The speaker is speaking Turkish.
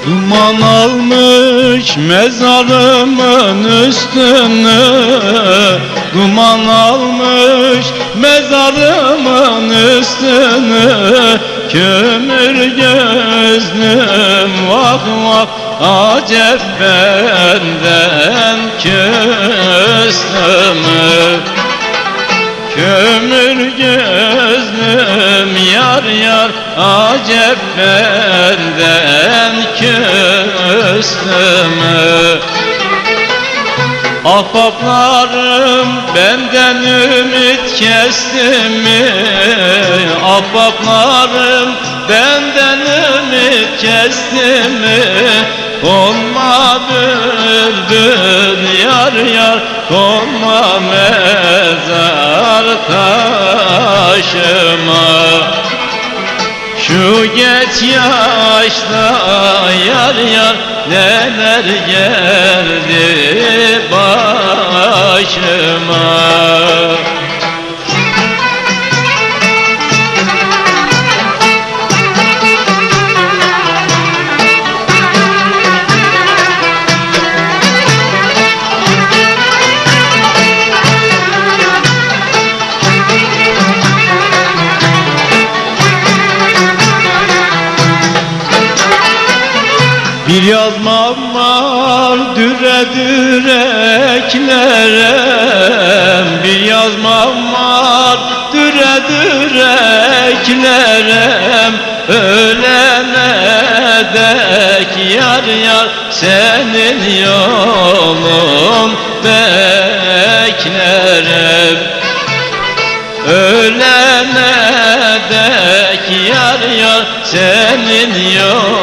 Duman almış mezarımın üstünü, duman almış mezarımın üstünü. Kömür gözlüm vak vak, acep benden küstümü. Kömür gözlüm yar yar, acep benden küstümü. Ahbaplarım benden ümit kesti mi? Ahbaplarım benden ümit kesti mi? Konma bülbül yar yar, konma mezar taşıma. Şu geç yaşta yar yar, neler geldi başıma. Bir yazmam var düre düreklerem, bir yazmam var düre düreklerem. Ölene dek yar yar, senin yolun beklerim. Ölene dek yar yar, senin yolun